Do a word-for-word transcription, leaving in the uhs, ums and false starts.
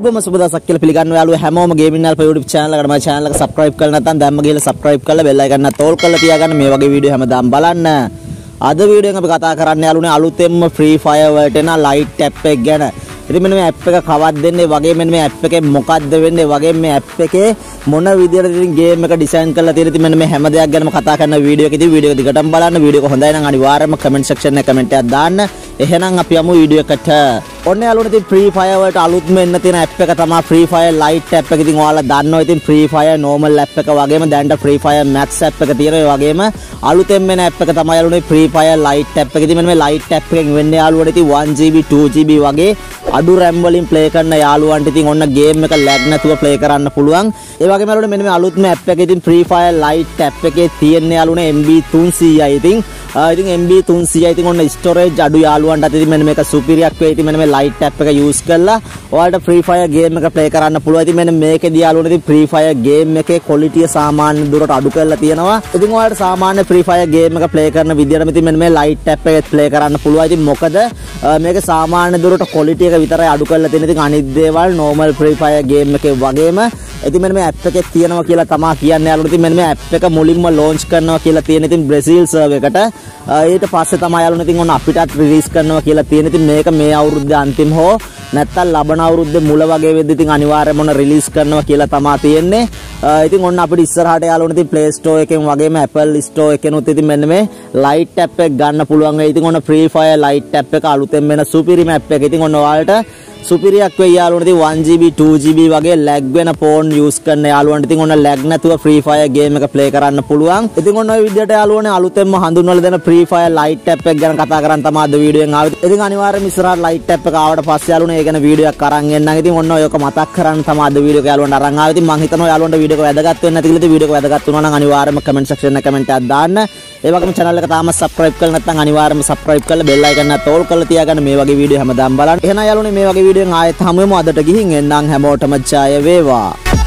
බොම සුබ දවසක් කියලා පිළිගන්නවා යාළුවෝ හැමෝම ගේමින් අල්ෆා YouTube channel එකට මගේ channel එක subscribe කරලා නැත්නම් දැම්ම ගිහලා subscribe කරලා bell icon එක තෝල් කරලා තියාගන්න මේ වගේ වීඩියෝ හැමදාම බලන්න. අද වීඩියෝ එකෙන් අපි කතා කරන්න යාළුවනේ අලුතෙන්ම free fire වලට එන Lite Apk එක ගැන. ඉතින් මෙන්න මේ app එක කවද්ද දෙන්නේ වගේ මෙන්න මේ app එකේ මොකද්ද වෙන්නේ වගේ මේ app එකේ මොන විදිහටද ඉතින් game එක design කරලා තියෙන්නේ ඉතින් මෙන්න මේ හැම දෙයක් ගැනම කතා කරන වීඩියෝ එකේදී වීඩියෝ එක දිගටම බලන්න වීඩියෝ එක හොඳයි නම් අනිවාර්යයෙන්ම comment section එකේ comment එකක් දාන්න. එහෙනම් අපි යමු වීඩියෝ එකට. ඔන්න යාළුවනේ ඉතින් free fire වලට අලුත්ම එන්න තියෙන app එක තමයි free fire Lite app එක. ඉතින් ඔයාලා දන්නවා ඉතින් free fire normal app එක වගේම දැන්ට free fire max app එක තියෙනවා. ඒ වගේම අලුතෙන් එන app එක තමයි යාළුවනේ free fire Lite app එක. ඉතින් මෙන්න මේ Lite app එකෙන් වෙන්නේ යාළුවනේ ඉතින් one G B two G B වගේ අඩු RAM වලින් play කරන යාළුවන්ට ඉතින් ඔන්න game එක lag නැතුව play කරන්න පුළුවන්. ඒ වගේම යාළුවනේ මෙන්න මේ අලුත්ම app එක ඉතින් free fire Lite app එකේ තියෙන යාළුවනේ M B three hundred ඉතින් ඉතින් M B three hundred ඉතින් ඔන්න storage අඩු යාළුවන්ට ඉතින් මෙන්න මේක superior ක් වෙයි. ඉතින් මෙන්න මේ Lite app එක use කරලා ඔයාලට free fire game එක play කරන්න පුළුවන්. ඉතින් මෙන්න මේකේදී යාළුවනේ ඉතින් free fire game එකේ quality සාමාන්‍ය දුරට අඩු කරලා තියෙනවා. ඉතින් ඔයාලට සාමාන්‍ය free fire game එක play කරන විදිහටම ඉතින් මෙන්න මේ Lite app එකේ play කරන්න පුළුවන්. ඉතින් මොකද මේක සාමාන්‍ය දුරට quality එක විතරයි අඩු කරලා තියෙන. ඉතින් අනිත් දේවල් normal free fire game එකේ වගේම ඉතින් මෙන්න මේ app එකේ තියෙනවා කියලා තමයි කියන්නේ යාළුවනේ. ඉතින් මෙන්න මේ app එක මුලින්ම launch කරනවා කියලා තියෙන ඉතින් බ්‍රසීල් server එකට. ඊට පස්සේ තමයි යාළුවනේ ඉතින් ඔන්න අපිටත් release කරනවා කියලා තියෙන. ඉතින් මේක මේ අවුරුද්දේ අන්තිම හෝ නැත්තම් ලබන අවුරුද්දේ මුල වගේ වෙද්දි ඉතින් අනිවාර්යයෙන්ම ඔන්න release කරනවා කියලා තමයි තියෙන්නේ. ඉතින් ඔන්න අපිට ඉස්සරහට යාළුවනේ ඉතින් Play Store එකෙන් වගේම Apple Store එකෙනුත් ඉතින් මෙන්න මේ Lite app එක ගන්න පුළුවන් වෙයි. ඉතින් ඔන්න free fire Lite app එක අලුතෙන් වෙන සුපිරිම app එක. ඉතින් ඔන්න ඔයාලට සුපිරියක් වෙයි යාළුවනේ. ඉතින් one G B two G B වගේ lag වෙන phone use කරන යාළුවන්ට ඉතින් ඔන්න lag නැතුව free fire game එක play කරන්න පුළුවන්. ඉතින් ඔන්න ඔය විදිහට යාළුවනේ අලුතෙන්ම හඳුන්වලා දෙන free fire Lite app එක ගැන කතා කරන් තමයි අද වීඩියෝෙන් ආවේ. ඉතින් අනිවාර්යයෙන්ම ඉස්සරහට Lite app එක ආවට පස්සේ යාළුවනේ ඒ ගැන වීඩියෝ එකක් අරන් එන්නම්. ඉතින් ඔන්න ඔයක මතක් කරන් තමයි අද වීඩියෝ එක යාළුවන්ට අරන් ආවේ. ඉතින් මම හිතනවා යාළුවන්ට වීඩියෝ එක වැදගත් වෙන්නේ නැති කියලා. ඉතින් වීඩියෝ එක වැදගත් වුණා නම් අනිවාර්යයෙන්ම comment section එකේ comment එකක් දාන්න. ඒ වගේම channel එක තාම subscribe කරලා නැත්නම් අනිවාර්යයෙන්ම subscribe කරලා bell icon එක තෝල් කරලා තියාගන්න මේ වගේ වීඩියෝ හැමදාම බලන්න. එහෙනම් යාළුවනේ මේ වගේ වීඩියෝෙන් ආයෙත් හමු වෙමු. අදට ගිහින් එන්නම් හැමෝටම ජය වේවා.